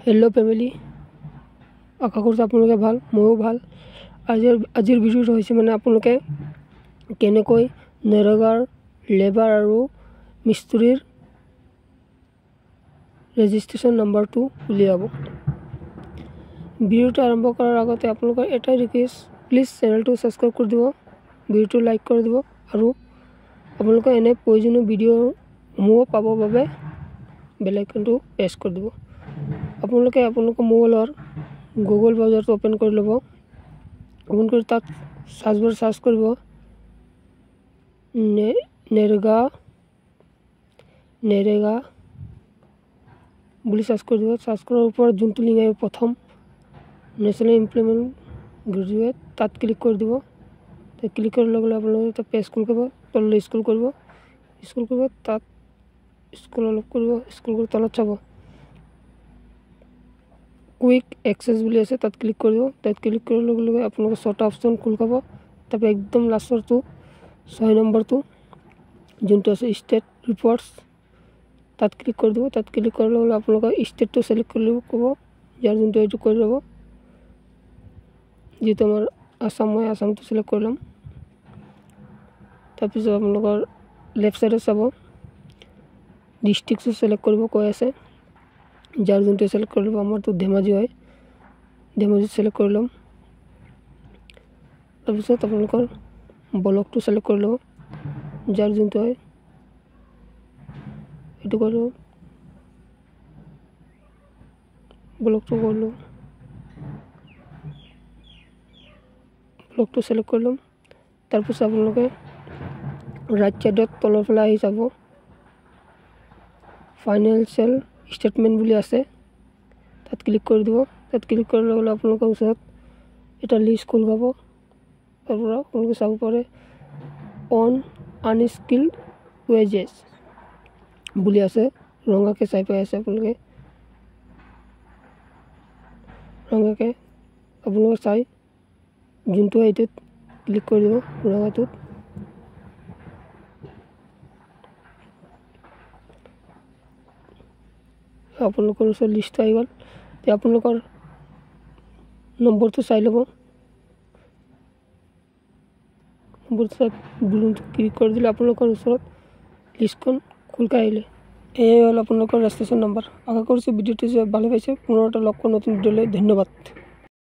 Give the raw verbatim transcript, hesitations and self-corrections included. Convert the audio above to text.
Hello' family, আশা কৰিছোঁ আপোনালোকে ভাল, ময়ো ভাল। আজিৰ আজিৰ ভিডিঅ'টো হৈছে মানে আপোনালোকে কেনেকৈ নৰেগাৰ লেবাৰ আৰু মিস্ত্ৰীৰ ৰেজিষ্ট্ৰেশ্যন নাম্বাৰটো উলিয়াব। ভিডিঅ'টো আৰম্ভ কৰাৰ আগতে আপোনালোকৰ এটাই ৰিকুৱেষ্ট, প্লিজ চেনেলটো ছাবস্ক্ৰাইব কৰি দিব, ভিডিঅ'টো লাইক কৰি দিব আৰু আপোনালোকে এনে প্ৰয়োজনীয় ভিডিঅ'সমূহ পাবৰ বাবে বেল আইকনটো প্ৰেছ কৰি দিব। আপোনালোকে আপোনালোকৰ মোবাইলৰ গুগল ব্ৰাউজাৰটো অ'পেন কৰি ল'ব। অ'পেন কৰি তাত চাৰ্চ বাৰ চাৰ্চ কৰিব নে নেৰেগা নেৰেগা বুলি চাৰ্চ কৰি দিব। চাৰ্চ কৰাৰ ওপৰত যোনটো লিংক আহিব প্ৰথম নেশ্যনেল এমপ্লয়মেণ্ট গ্ৰেজুৱেট, তাত ক্লিক কৰি দিব। তাত ক্লিক কৰাৰ লগে লগে আপোনালোকে এটা পেজ স্ক্ৰল কৰিব, তললৈ স্ক্ৰল কৰিব স্ক্ৰল কৰিব তাত স্ক্ৰল অলপ কৰিব, স্ক্ৰল কৰি তলত চাব কুইক এক্সেছ বুলি আছে, তাত ক্লিক কৰিব। তাত ক্লিক কৰাৰ লগে লগে আপোনালোকে ছটা অপশ্যন খোল খাব। তাৰপৰা একদম লাষ্টৰটো ছয় নম্বৰটো যোনটো আছে ষ্টেট ৰিপৰ্টছ, তাত ক্লিক কৰি দিব। তাত ক্লিক কৰাৰ লগে লগে আপোনালোকৰ ষ্টেটটো ছিলেক্ট কৰি ল'ব, ক'ব যাৰ যোনটো এইটো কৰি ল'ব। যিহেতু আমাৰ আসাম, মই আসামটো ছিলেক্ট কৰি ল'ম। তাৰপিছত আপোনালোকৰ লেফ্ট ছাইডত চাব ডিষ্ট্ৰিক্টটো ছিলেক্ট কৰিব কৈ আছে, যাৰ যোনটো ছিলেক্ট কৰি ল'ব। আমাৰতো ধেমাজি হয়, ধেমাজি ছিলেক্ট কৰি ল'ম। তাৰপিছত আপোনালোকৰ ব্লকটো ছিলেক্ট কৰি ল'ব, যাৰ যোনটো হয় এইটো কৰি ল'ব, ব্লকটো কৰি ল'ব, ব্লকটো ছিলেক্ট কৰি ল'ম। তাৰপিছত আপোনালোকে ৰাইট ছাইডত তলৰ ফালে আহি যাব ফাইনেন্সিয়েল ষ্টেটমেণ্ট বুলি আছে, তাত ক্লিক কৰি দিব। তাত ক্লিক কৰাৰ লগে লগে আপোনালোকৰ ওচৰত এটা লিষ্ট খোল খাব। তাৰপৰা আপোনালোকে চাব পাৰে অন আনস্কিল্ড ৱেজেছ বুলি আছে, ৰঙাকৈ চাই পাই আছে আপোনালোকে, ৰঙাকৈ আপোনালোকে চাই যোনটো এইটোত ক্লিক কৰি দিব, ৰঙাটোত। আপোনালোকৰ ওচৰত লিষ্টটো আহি গ'ল। এতিয়া আপোনালোকৰ নম্বৰটো চাই ল'ব, নম্বৰটো চাই ব্লুটো ক্লিক কৰি দিলে আপোনালোকৰ ওচৰত লিষ্টখন খোল খাই আহিলে। এয়াই হ'ল আপোনালোকৰ ৰেজিষ্ট্ৰেশ্যন নম্বৰ। আশা কৰিছোঁ ভিডিঅ'টো ভালে পাইছে। পুনৰ এটা লগ কৰোঁ নতুন ভিডিঅ'লৈ। ধন্যবাদ।